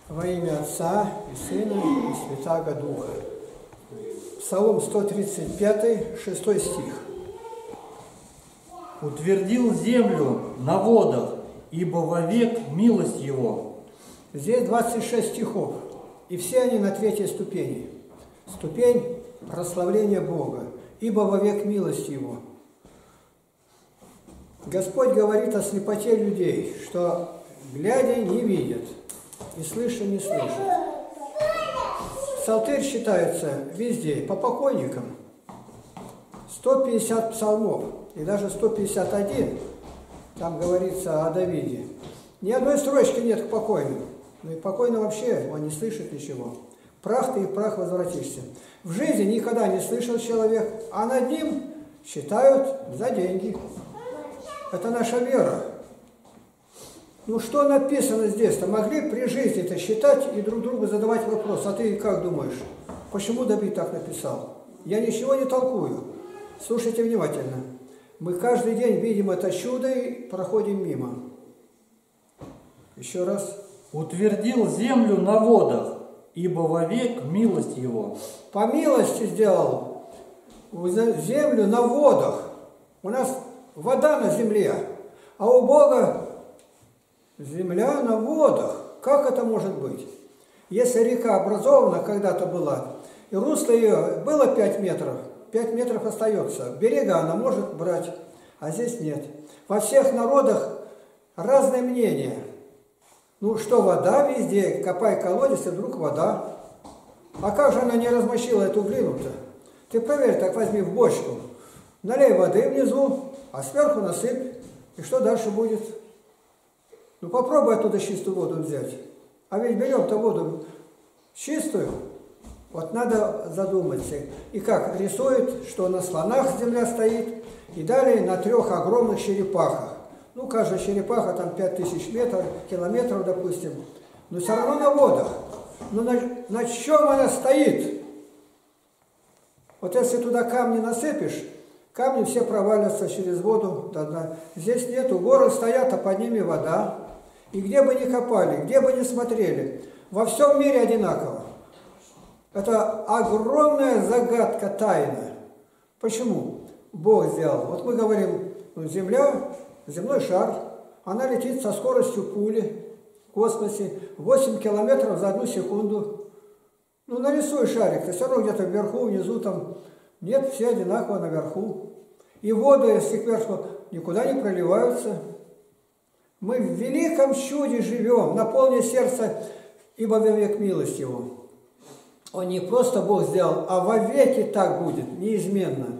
Во имя Отца и Сына и Святаго Духа. Псалом 135, 6 стих. Утвердил землю на водах, ибо вовек милость его. Здесь 26 стихов, и все они на третьей ступени. Ступень прославления Бога, ибо вовек милость его. Господь говорит о слепоте людей, что глядя не видят, и слыша не слышат. Псалтырь считается везде по покойникам. 150 псалмов, и даже 151, там говорится о Давиде. Ни одной строчки нет к покойным. Ну и покойно вообще, он не слышит ничего. Прах ты и в прах возвратишься. В жизни никогда не слышал человек, а над ним считают за деньги. Это наша вера. Ну что написано здесь-то? Могли при жизни-то считать и друг другу задавать вопрос. А ты как думаешь, почему Давид так написал? Я ничего не толкую. Слушайте внимательно. Мы каждый день видим это чудо и проходим мимо. Еще раз. Утвердил землю на водах, ибо вовек милость его. По милости сделал землю на водах. У нас вода на земле, а у Бога земля на водах. Как это может быть? Если река образована когда-то была, и русло ее было 5 метров, 5 метров остается. Берега она может брать, а здесь нет. Во всех народах разное мнение. Ну что, вода везде, копай колодец, и вдруг вода. А как же она не размочила эту глину-то? Ты проверь, так возьми в бочку, налей воды внизу, а сверху насыпь. И что дальше будет? Ну попробуй оттуда чистую воду взять. А ведь берем-то воду чистую. Вот надо задуматься. И как рисует, что на слонах земля стоит, и далее на 3 огромных черепахах. Ну, каждая черепаха там 5000 километров, допустим. Но все равно на водах. Но на чем она стоит? Вот если туда камни насыпешь, камни все провалятся через воду. Тогда. Здесь нету, горы стоят, а под ними вода. И где бы ни копали, где бы ни смотрели, во всем мире одинаково. Это огромная загадка, тайна. Почему? Бог сделал. Вот мы говорим, Земля, земной шар, она летит со скоростью пули в космосе 8 километров за 1 секунду. Ну нарисуй шарик, ты все равно где-то вверху, внизу там. Нет, все одинаково наверху. И воды, если кверху, никуда не проливаются. Мы в великом чуде живем, наполни сердце, ибо вовек милость его. Он не просто Бог сделал, а вовеки так будет, неизменно.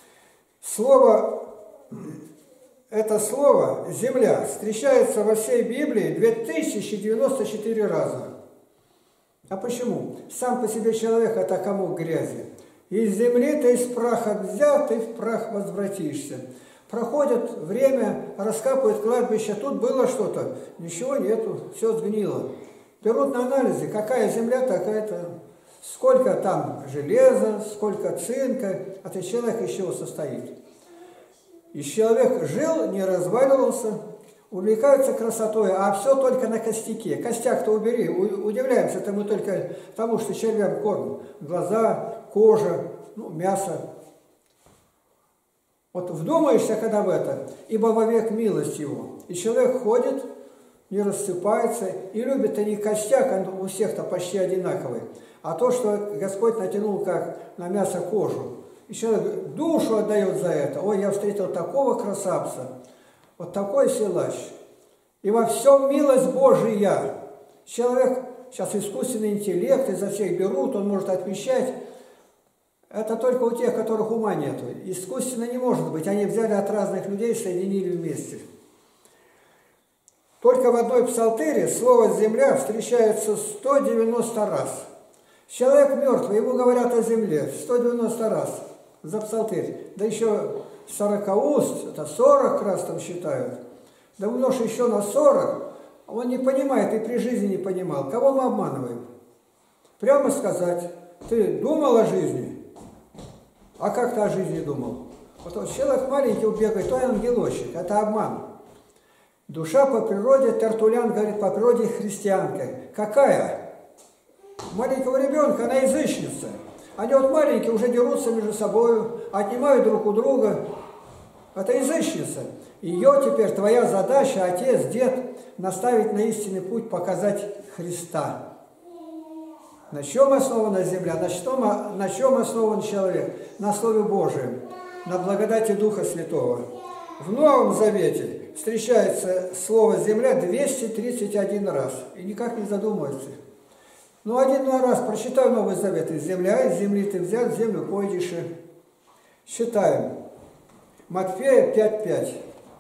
Это слово «земля» встречается во всей Библии 2094 раза. А почему? Сам по себе человек – это комок грязи. Из земли ты из праха взят, и в прах возвратишься. Проходит время, раскапывают кладбище, тут было что-то, ничего нету, все сгнило. Берут на анализы, какая земля, такая-то, сколько там железа, сколько цинка, а ты человек из чего состоит. И человек жил, не разваливался, увлекается красотой, а все только на костяке. Костяк-то убери, удивляемся-то мы только тому, что червям кормим. Глаза, кожа, ну, мясо. Вот вдумаешься, когда в это, ибо вовек милость его. И человек ходит, не рассыпается, и любит-то не костяк, он у всех-то почти одинаковый, а то, что Господь натянул как на мясо кожу. И человек душу отдает за это. Ой, я встретил такого красавца, вот такой силач. И во всем милость Божия. Человек, сейчас искусственный интеллект, изо всех берут, он может отвечать. Это только у тех, которых ума нету. Искусственно не может быть. Они взяли от разных людей, соединили вместе. Только в одной псалтыре слово «земля» встречается 190 раз. Человек мертвый, ему говорят о земле 190 раз за псалтырь. Да еще 40 уст, это 40 раз там считают. Да умножь еще на 40, он не понимает и при жизни не понимал. Кого мы обманываем? Прямо сказать, ты думал о жизни? А как ты о жизни думал? Вот человек маленький убегает, то ангелочек, это обман. Душа по природе, Тертуллян говорит, по природе христианка. Какая? Маленького ребенка, она язычница. Они вот маленькие уже дерутся между собой, отнимают друг у друга. Это язычница. Ее теперь твоя задача, отец, дед, наставить на истинный путь, показать Христа. На чем основана земля? На чем основан человек? На Слове Божьем, на благодати Духа Святого. В Новом Завете встречается слово «земля» 231 раз. И никак не задумывается. Ну, один-два раз прочитай Новый Завет. Из земля, из земли ты взят, землю пойдешь. Считаем. Матфея 5:5.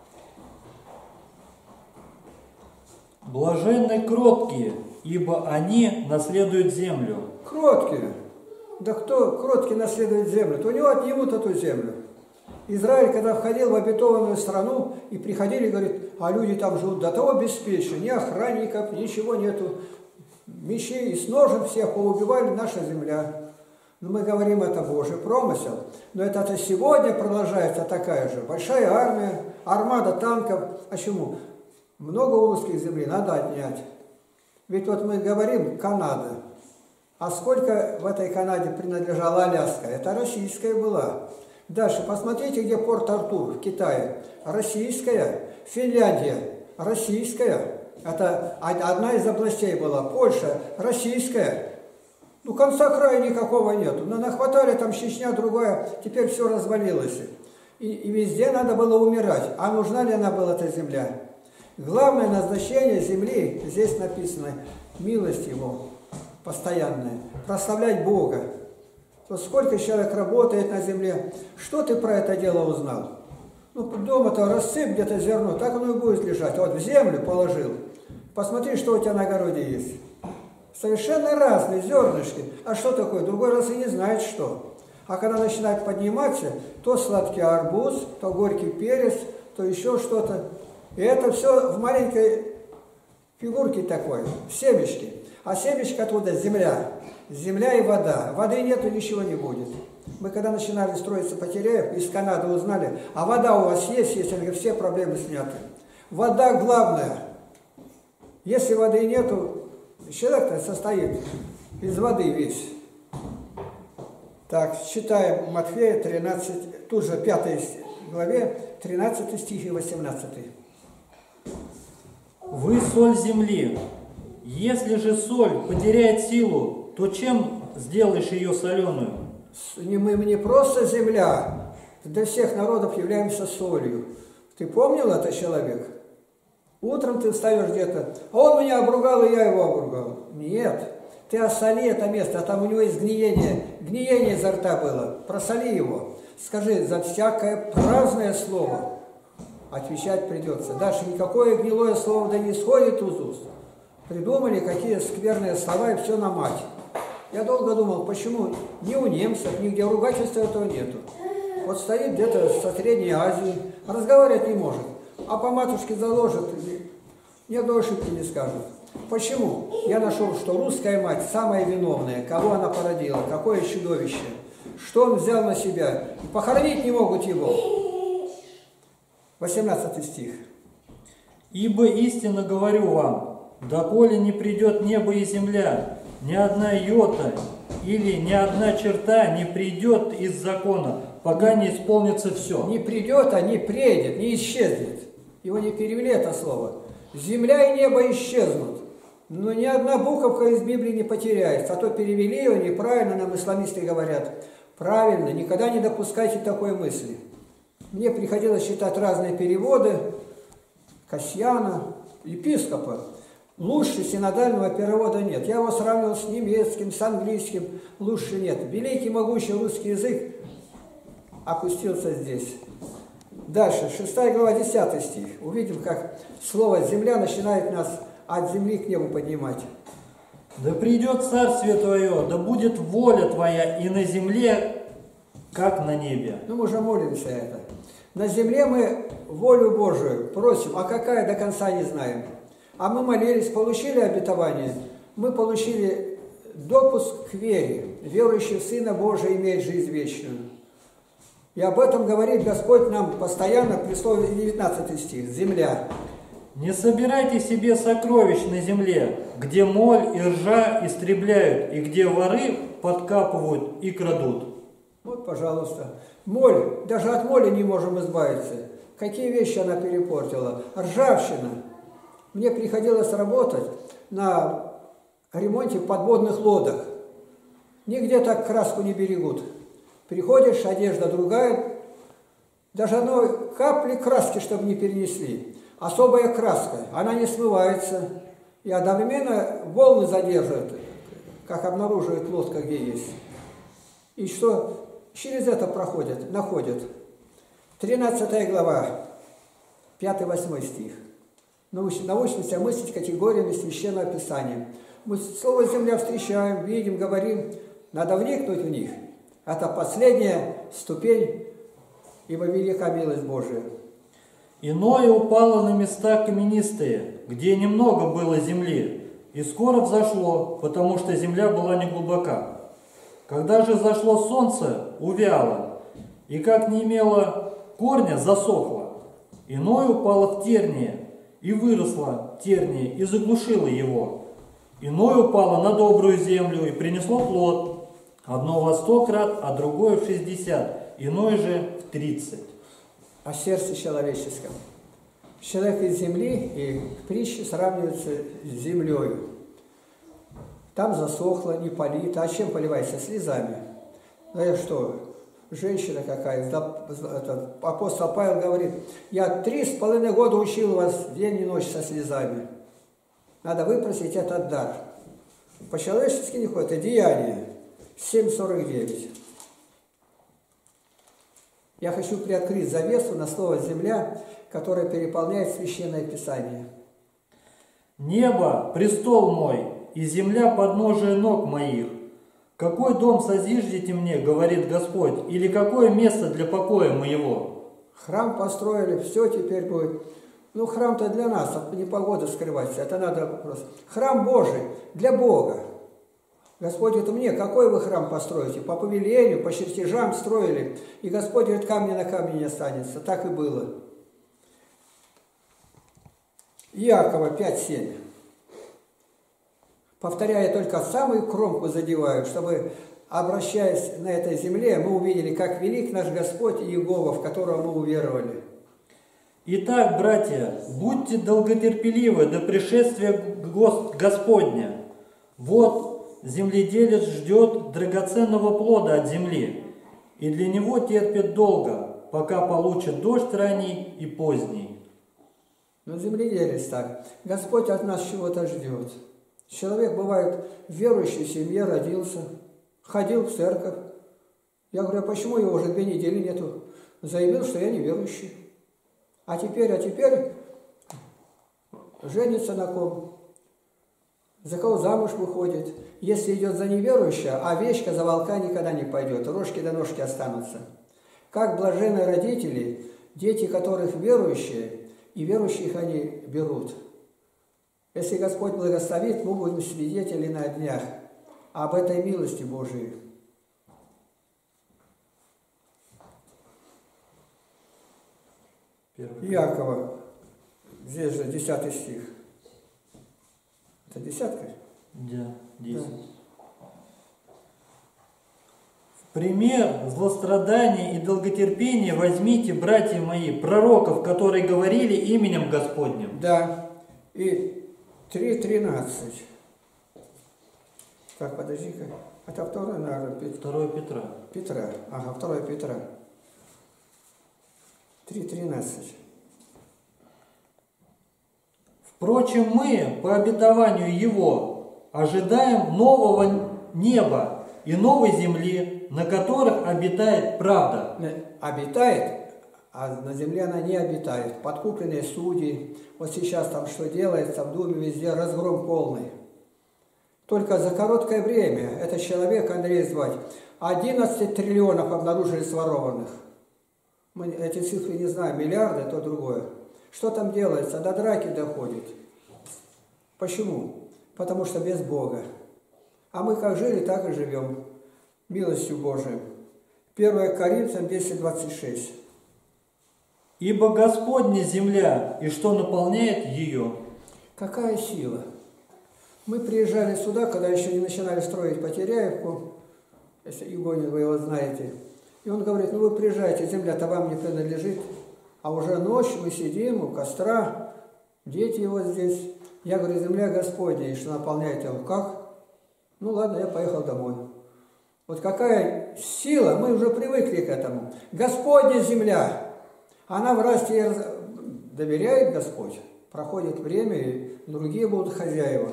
Блаженны кроткие, ибо они наследуют землю. Кроткие. Да кто кроткий наследует землю? То у него отнимут эту землю. Израиль, когда входил в обетованную страну, и приходили, говорит, а люди там живут до того беспечно, ни охранников, ничего нету, мечей и с ножем всех поубивали, наша земля. Но мы говорим, это Божий промысел. Но это сегодня продолжается такая же. Большая армия, армада танков. А чему? Много улуских земли надо отнять. Ведь вот мы говорим Канада. А сколько в этой Канаде принадлежала Аляска? Это российская была. Дальше, посмотрите, где Порт-Артур в Китае. Российская. Финляндия. Российская. Это одна из областей была. Польша. Российская. Ну, конца края никакого нету. Но нахватали там Чечня, другая. Теперь все развалилось. И везде надо было умирать. А нужна ли она была, эта земля? Главное назначение земли, здесь написано, милость Его постоянная. Прославлять Бога. Вот сколько человек работает на земле, что ты про это дело узнал? Ну, дома-то рассыпь где-то зерно, так оно и будет лежать. А вот в землю положил. Посмотри, что у тебя на огороде есть. Совершенно разные зернышки. А что такое? Другой раз и не знает, что. А когда начинает подниматься, то сладкий арбуз, то горький перец, то еще что-то. И это все в маленькой фигурке такой, в семечке. А семечко оттуда земля. Земля и вода. Воды нету, ничего не будет. Мы когда начинали строиться по Киреев, из Канады узнали, а вода у вас есть? Есть, они говорят, все проблемы сняты. Вода главная. Если воды нету, человек-то состоит из воды весь. Так, читаем Матфея 13, тут же 5 главе, 13 стих и 18. Вы соль земли. Если же соль потеряет силу, то чем сделаешь ее соленую? Мы не просто земля, для всех народов являемся солью. Ты помнил это, человек? Утром ты встаешь где-то, а он меня обругал, и я его обругал. Нет, ты осоли это место, а там у него есть гниение изо рта было. Просоли его. Скажи, за всякое праздное слово отвечать придется. Даже никакое гнилое слово да не исходит из уст. Придумали какие скверные слова, и все на мать. Я долго думал, почему ни у немцев, нигде ругательства этого нету. Вот стоит где-то со Средней Азии, разговаривать не может. А по матушке заложит, ни одной ошибки не скажет. Почему? Я нашел, что русская мать самая виновная, кого она породила, какое чудовище, что он взял на себя. Похоронить не могут его. 18 стих. Ибо истинно говорю вам, доколе не придет небо и земля, ни одна йота или ни одна черта не придет из закона, пока не исполнится все. Не придет, а не приедет, не исчезнет. Его не перевели это слово. Земля и небо исчезнут. Но ни одна буковка из Библии не потеряется. А то перевели ее неправильно, нам исламисты говорят. Правильно, никогда не допускайте такой мысли. Мне приходилось читать разные переводы Касьяна, епископа. Лучше синодального перевода нет. Я его сравнивал с немецким, с английским. Лучше нет. Великий, могучий русский язык опустился здесь. Дальше, 6 глава, 10 стих. Увидим, как слово «земля» начинает нас от земли к небу поднимать. Да придет царствие Твое, да будет воля Твоя и на земле, как на небе. Ну, мы уже молимся это. На земле мы волю Божию просим, а какая до конца не знаем. А мы молились, получили обетование, мы получили допуск к вере. Верующий в Сына Божия имеет жизнь вечную. И об этом говорит Господь нам постоянно при слове 19 стих. Земля. Не собирайте себе сокровищ на земле, где моль и ржа истребляют, и где воры подкапывают и крадут. Вот, пожалуйста. Моль. Даже от моли не можем избавиться. Какие вещи она перепортила. Ржавчина. Мне приходилось работать на ремонте подводных лодок. Нигде так краску не берегут. Приходишь, одежда другая. Даже одной капли краски, чтобы не перенесли. Особая краска. Она не смывается. И одновременно волны задерживает, как обнаруживает лодка, где есть. И что через это проходят, находят. 13 глава, 5-8 стих. Научимся мыслить категориями Священного Писания. Мы слово «земля» встречаем, видим, говорим. Надо вникнуть в них. Это последняя ступень, ибо велика милость Божия. Иное упало на места каменистые, где немного было земли, и скоро взошло, потому что земля была не глубока. Когда же зашло солнце, увяло, и как не имело корня, засохло. Иное упало в терние, и выросло терние, и заглушило его. Иное упало на добрую землю, и принесло плод, одно во 100 крат, а другое в 60, иное же в 30. О сердце человеческом. Человек из земли и в притче сравнивается с землей. Там засохло, не полито. А чем поливается? Слезами. Ну я что, женщина какая? Апостол Павел говорит, я 3,5 года учил вас день и ночь со слезами. Надо выпросить этот дар. По-человечески не ходит. Это Деяние 7:49. Я хочу приоткрыть завесу на слово «земля», которое переполняет Священное Писание. «Небо – престол мой, и земля – подножие ног моих. Какой дом созиждете мне, говорит Господь, или какое место для покоя моего?» Храм построили, все теперь будет. Ну, храм-то для нас, от непогоды скрывается, это надо просто. Храм Божий для Бога. Господь говорит мне, какой вы храм построите? По повелению, по чертежам строили. И Господь говорит, камня на камне не останется. Так и было. Иакова 5:7. Повторяя, только самую кромку задеваю, чтобы, обращаясь на этой земле, мы увидели, как велик наш Господь и Иегова, в которого мы уверовали. Итак, братья, будьте долготерпеливы до пришествия Господня. Вот, земледелец ждет драгоценного плода от земли, и для него терпит долго, пока получит дождь ранний и поздний. Но земледелец так. Господь от нас чего-то ждет. Человек бывает в верующей семье родился, ходил в церковь. Я говорю, а почему его уже 2 недели нету? Заявил, что я неверующий. А теперь женится на ком? За кого замуж выходит? Если идет за неверующего, овечка за волка никогда не пойдет, рожки до ножки останутся. Как блаженные родители, дети которых верующие, и верующих они берут. Если Господь благословит, мы будем свидетели на днях об этой милости Божией. Иакова, здесь же 10 стих. Это 10? Да, 10. В пример злострадания и долготерпения возьмите, братья мои, пророков, которые говорили именем Господним. Да, и 3:13. Так, подожди-ка. Это 2, наверное, 2 Петра. Петра. Ага, 2 Петра. 3:13. Впрочем, мы, по обетованию Его, ожидаем нового неба и новой земли, на которых обитает правда. Обитает, а на земле она не обитает. Подкупленные судьи. Вот сейчас там что делается, в Думе везде разгром полный. Только за короткое время, этот человек, Андрей звать, 11 триллионов обнаружили сворованных. Мы эти цифры не знаем, миллиарды, то другое. Что там делается? До драки доходит. Почему? Потому что без Бога. А мы как жили, так и живем. Милостью Божией. 1 Коринфянам 10:26. Ибо Господня земля, и что наполняет ее? Какая сила? Мы приезжали сюда, когда еще не начинали строить Потеряевку, если Игонин, вы его знаете. И он говорит, ну вы приезжаете, земля-то вам не принадлежит. А уже ночь, мы сидим у костра, дети его здесь. Я говорю, земля Господня, и что наполняет его. Как? Ну ладно, я поехал домой. Вот какая сила, мы уже привыкли к этому. Господня земля, она в раз ей доверяет Господь. Проходит время, и другие будут хозяева.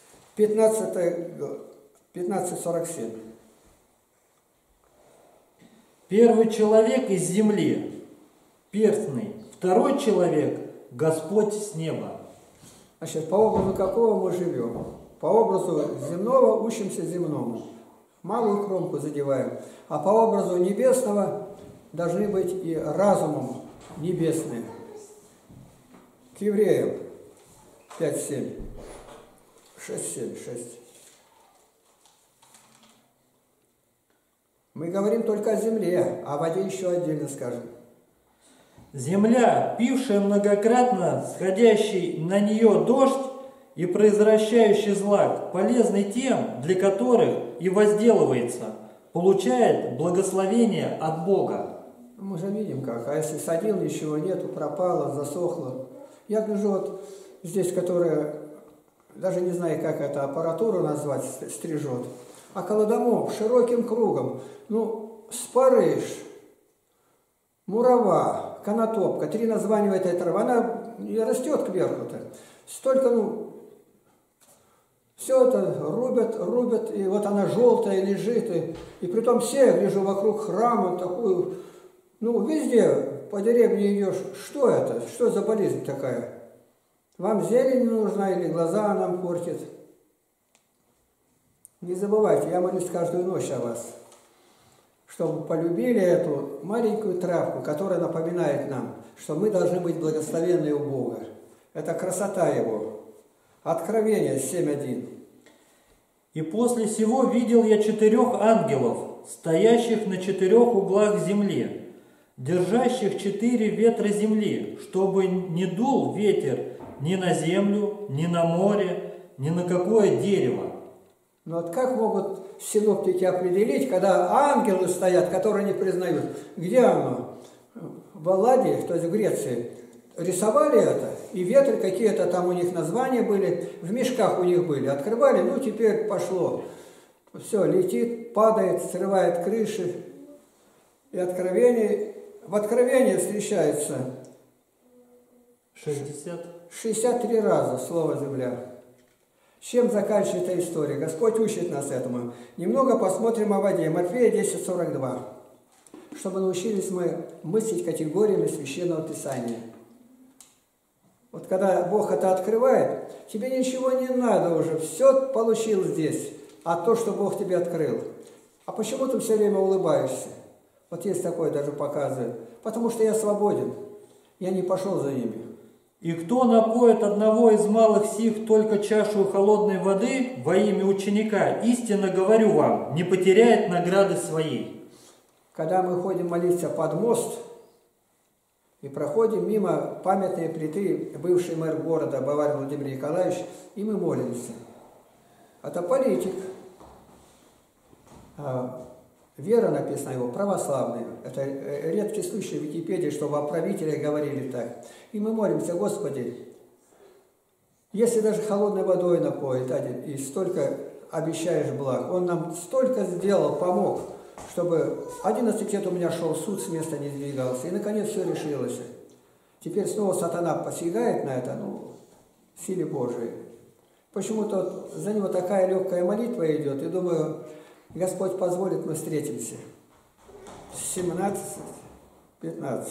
15:47. Первый человек из земли, перстный. Второй человек – Господь с неба. Значит, по образу какого мы живем? По образу земного учимся земному. Малую кромку задеваем. А по образу небесного должны быть и разумом небесные. К евреям 5:7. 6:7. 6. Мы говорим только о земле, а о воде еще отдельно скажем. Земля, пившая многократно сходящий на нее дождь и произвращающий злак, полезный тем, для которых и возделывается, получает благословение от Бога. Мы же видим как, а если садил, ничего нету, пропало, засохло. Я гляжу, вот здесь, которая, даже не знаю, как эту аппаратуру назвать, стрижет, около домов, широким кругом, ну, спарыш, мурава, конотопка, 3 названия этой травы, она не растет кверху-то. Столько, ну, все это рубят, и вот она желтая лежит, и притом все, я гляжу, вокруг храма, такую, ну, везде по деревне идешь, что это, что за болезнь такая? Вам зелень нужна или глаза нам портит? Не забывайте, я молюсь каждую ночь о вас, чтобы полюбили эту маленькую травку, которая напоминает нам, что мы должны быть благословенны у Бога. Это красота Его. Откровение 7:1. И после сего видел я 4 ангелов, стоящих на 4 углах земли, держащих 4 ветра земли, чтобы не дул ветер ни на землю, ни на море, ни на какое дерево. Но вот как могут синоптики определить, когда ангелы стоят, которые не признают? Где оно? В Алладе, то есть в Греции, рисовали это, и ветры какие-то там у них названия были, в мешках у них были. Открывали, ну теперь пошло. Все, летит, падает, срывает крыши. И в Откровении встречается 63 раза слово «земля». Чем заканчивается эта история? Господь учит нас этому. Немного посмотрим о воде. Матфея 10:42. Чтобы научились мы мыслить категориями Священного Писания. Вот когда Бог это открывает, тебе ничего не надо уже. Все получил здесь. А то, что Бог тебе открыл. А почему ты все время улыбаешься? Вот есть такое даже показывает. Потому что я свободен. Я не пошел за ними. И кто напоит одного из малых сих только чашу холодной воды во имя ученика, истинно говорю вам, не потеряет награды своей. Когда мы ходим молиться под мост и проходим мимо памятной плиты бывший мэр города Баварий Владимир Николаевич, и мы молимся. Это политик. Вера написана его православная. Это редкий случай в Википедии, чтобы о правителях говорили так. И мы молимся, Господи, если даже холодной водой напоит один, и столько обещаешь благ, Он нам столько сделал, помог, чтобы 11 лет у меня шел суд, с места не сдвигался, и наконец все решилось. Теперь снова сатана посягает на это, ну, в силе Божией. Почему-то за него такая легкая молитва идет, и думаю, Господь позволит, мы встретимся. 17:15.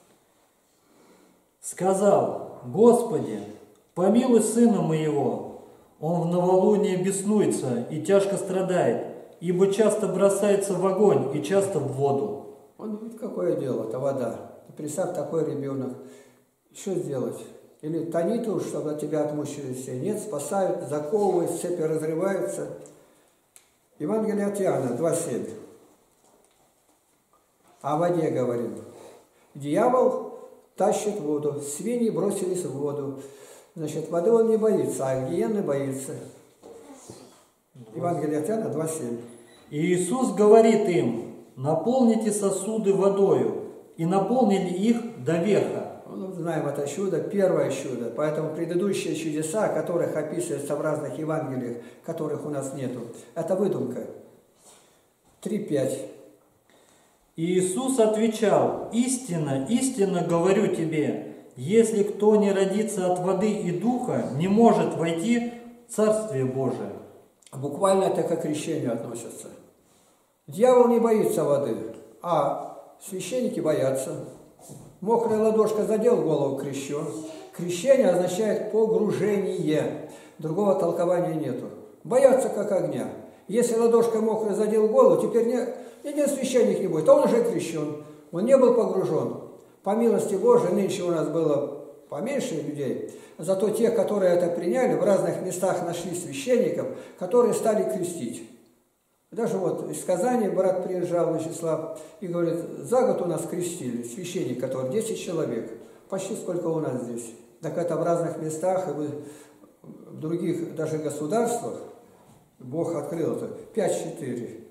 Сказал: Господи, помилуй сына моего, он в новолуние беснуется и тяжко страдает, ибо часто бросается в огонь и часто в воду. Он говорит, какое дело, это вода. Представь, такой ребенок. Что сделать? Или тонит уж, чтобы от тебя отмучили все. Нет, спасают, заковывают, цепи разрываются. Евангелие от Иоанна 2:7. О воде говорим. Дьявол тащит воду. Свиньи бросились в воду. Значит, воды он не боится, а гиены боится. Евангелие от Иоанна 2:7. И Иисус говорит им: наполните сосуды водою, и наполнили их до верха. Ну, знаем это чудо, первое чудо. Поэтому предыдущие чудеса, которых описываются в разных Евангелиях, которых у нас нету, это выдумка. 3:5. И Иисус отвечал: истинно, истинно говорю тебе, если кто не родится от воды и духа, не может войти в Царствие Божие. Буквально это к крещению относится. Дьявол не боится воды, а священники боятся. Мокрая ладошка задел голову, крещен. Крещение означает погружение. Другого толкования нету. Боятся как огня. Если ладошка мокрая задел голову, теперь ни один священник не будет. Он уже крещен. Он не был погружен. По милости Божией, нынче у нас было поменьше людей. Зато те, которые это приняли, в разных местах нашли священников, которые стали крестить. Даже вот из Казани брат приезжал, Вячеслав, и говорит, за год у нас крестили священник, который 10 человек. Почти сколько у нас здесь. Так это в разных местах и в других даже государствах Бог открыл это. 5-4.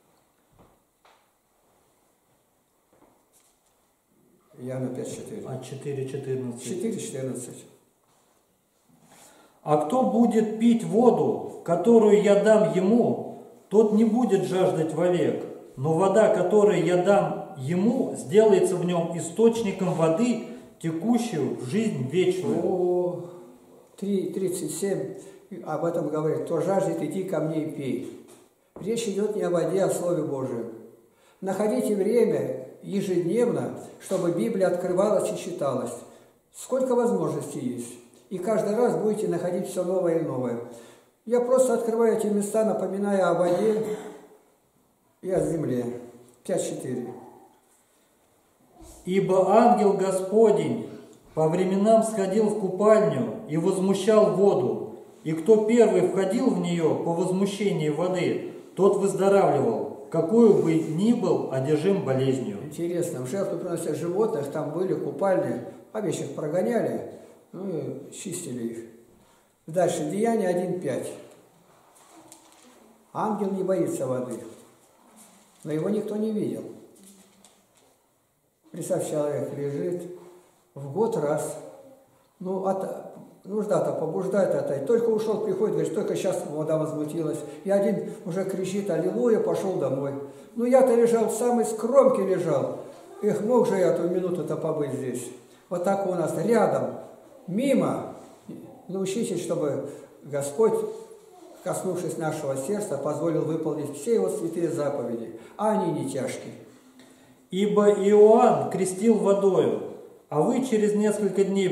Иоанна 5:4. А 4:14. 4:14. А кто будет пить воду, которую я дам ему, тот не будет жаждать вовек, но вода, которую я дам ему, сделается в нем источником воды, текущую в жизнь вечную. 3:37 об этом говорит. Кто жаждет, иди ко мне и пей. Речь идет не о воде, а о Слове Божьем. Находите время ежедневно, чтобы Библия открывалась и читалась. Сколько возможностей есть. И каждый раз будете находить все новое и новое. Я просто открываю эти места, напоминая о воде и о земле. 5:4. Ибо ангел Господень по временам сходил в купальню и возмущал воду, и кто первый входил в нее по возмущении воды, тот выздоравливал, какую бы ни был одержим болезнью. Интересно, в жертву приносят животных, там были купальни, овечек прогоняли, ну и чистили их. Дальше, Деяние 1:5. Ангел не боится воды, но его никто не видел. Представь, человек лежит в год раз, ну, нужда-то побуждает это. Только ушел, приходит, говорит, только сейчас вода возмутилась. И один уже кричит, аллилуйя, пошел домой. Ну, я-то лежал, в самой скромке лежал. Эх, мог же я эту минуту-то побыть здесь. Вот так у нас рядом, мимо. Научитесь, чтобы Господь, коснувшись нашего сердца, позволил выполнить все его святые заповеди, а они не тяжкие. Ибо Иоанн крестил водою, а вы через несколько дней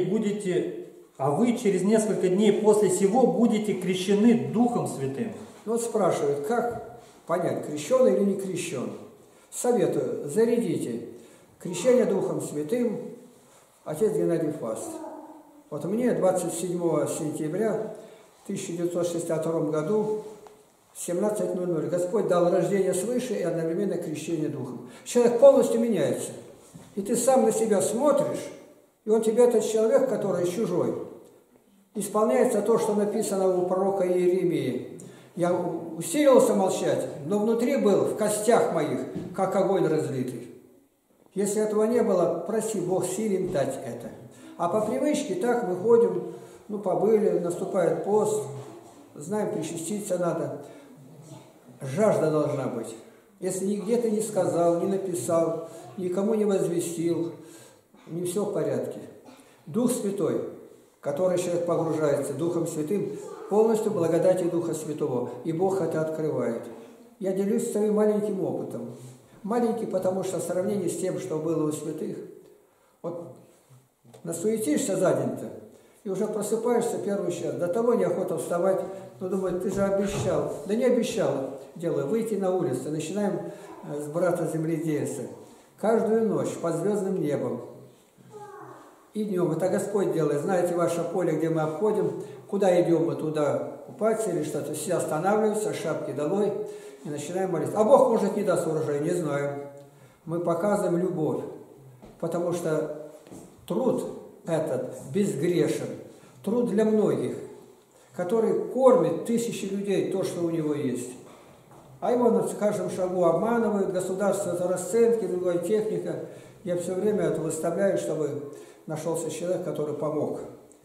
после сего будете крещены Духом Святым. Ну вот спрашивают, как понять, крещен или не крещен? Советую, зарядите. Крещение Духом Святым, отец Геннадий Фаст. Вот мне 27 сентября 1962 году в 17:00 Господь дал рождение свыше и одновременно крещение Духом. Человек полностью меняется. И ты сам на себя смотришь, и он тебе, этот человек, который чужой, исполняется то, что написано у пророка Иеремии. Я усилился молчать, но внутри был, в костях моих, как огонь разлитый. Если этого не было, проси, Бог силен дать это. А по привычке так мы ходим, ну побыли, наступает пост, знаем, причаститься надо. Жажда должна быть. Если нигде ты не сказал, не написал, никому не возвестил, не все в порядке. Дух Святой, который человек погружается Духом Святым, полностью благодати Духа Святого. И Бог это открывает. Я делюсь своим маленьким опытом. Маленький, потому что в сравнении с тем, что было у святых, вот насуетишься за день-то, и уже просыпаешься первый час. До того неохота вставать, но думаю, ты же обещал. Да не обещал. Делаю, выйти на улицу. Начинаем с брата земледельца. Каждую ночь под звездным небом. И днем. Это Господь делает. Знаете, ваше поле, где мы обходим, куда идем мы туда купаться или что-то. Все останавливаются, шапки долой и начинаем молиться. А Бог, может, не даст урожай, не знаю. Мы показываем любовь. Потому что труд этот безгрешен, труд для многих, который кормит тысячи людей то, что у него есть. А его на каждом шагу обманывают, государство за расценки, другая техника. Я все время это выставляю, чтобы нашелся человек, который помог.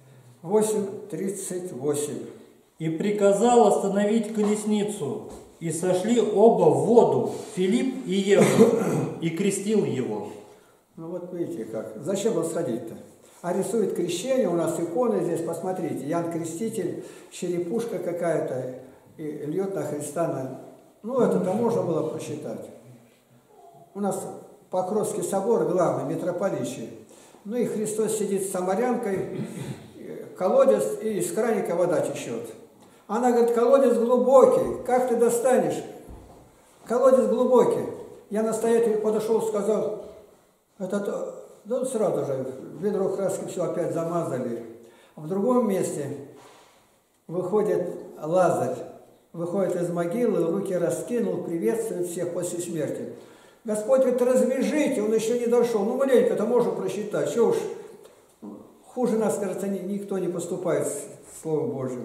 8:38. И приказал остановить колесницу, и сошли оба в воду, Филипп и Ева, и крестил его. Ну вот видите как. Зачем он сходить-то? А рисует крещение, у нас иконы здесь, посмотрите. Ян Креститель, черепушка какая-то, и льет на Христа. Ну это-то можно было просчитать. У нас Покровский собор, главный, митрополичий. Ну и Христос сидит с самарянкой, колодец, и из краника вода течет. Она говорит, колодец глубокий, как ты достанешь? Колодец глубокий. Я настоятель подошел, сказал, ну сразу же ведро краски все опять замазали. В другом месте выходит Лазарь, выходит из могилы, руки раскинул, приветствует всех после смерти. Господь говорит, развяжите, он еще не дошел. Ну маленько-то можно просчитать, что уж хуже нас, кажется, никто не поступает с Словом Божьим.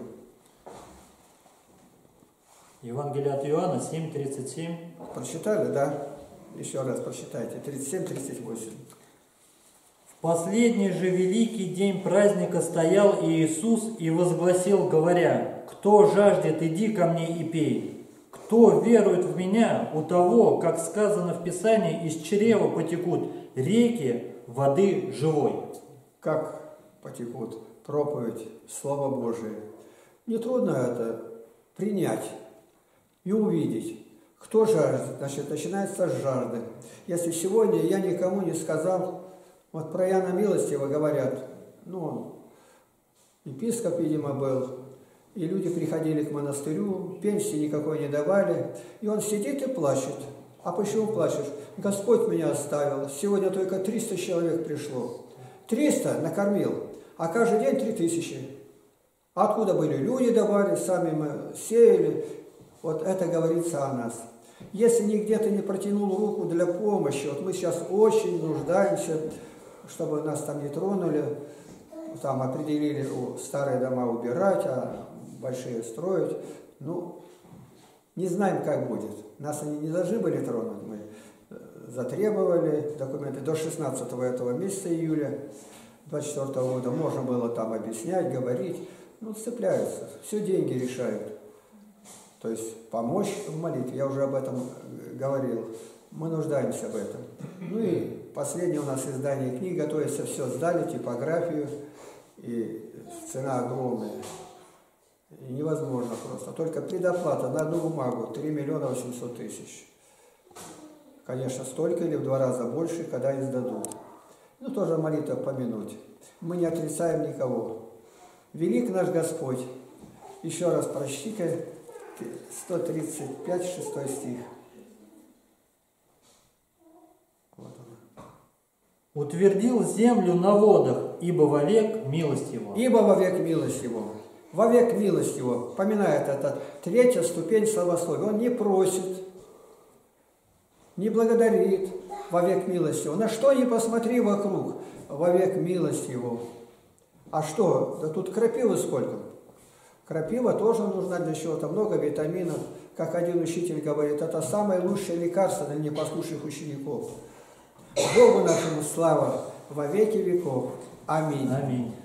Евангелие от Иоанна 7:37. Прочитали, да? Еще раз прочитайте. 37-38. В последний же великий день праздника стоял Иисус и возгласил, говоря, «Кто жаждет, иди ко мне и пей. Кто верует в Меня, у того, как сказано в Писании, из чрева потекут реки воды живой». Как потекут? Проповедь, Слово Божие. Нетрудно это принять и увидеть. Кто жаждет? Значит, начинается с жажды. Если сегодня я никому не сказал, вот про Иоанна Милостивого говорят, ну, он епископ, видимо, был, и люди приходили к монастырю, пенсии никакой не давали, и он сидит и плачет. А почему плачешь? Господь меня оставил, сегодня только 300 человек пришло. 300 накормил, а каждый день 3000. Откуда были? Люди давали, сами мы сеяли. Вот это говорится о нас. Если нигде ты не протянул руку для помощи, вот мы сейчас очень нуждаемся, чтобы нас там не тронули, там определили старые дома убирать, а большие строить. Ну, не знаем, как будет. Нас они не должны были тронуть. Мы затребовали документы до 16 этого месяца июля 24 года. Можно было там объяснять, говорить. Ну, цепляются. Все деньги решают. То есть помочь в молитве, я уже об этом говорил, мы нуждаемся в этом. Ну и последнее у нас издание книг готовится, все сдали, типографию, и цена огромная. И невозможно просто. Только предоплата на одну бумагу 3 800 000. Конечно, столько или в 2 раза больше, когда издадут. Ну, тоже молитва помянуть. Мы не отрицаем никого. Велик наш Господь. Еще раз прочти-ка 135, 6 стих. Вот он. Утвердил землю на водах, ибо вовек милость его. Ибо вовек милость его. Вовек милость его. Поминает это 3-я ступень славословия. Он не просит, не благодарит, вовек милость его. На что ни посмотри вокруг, вовек милость его. А что? Да тут крапивы сколько? Крапива тоже нужна для чего-то, много витаминов. Как один учитель говорит, это самое лучшее лекарство для непослушных учеников. Богу нашему слава во веки веков. Аминь. Аминь.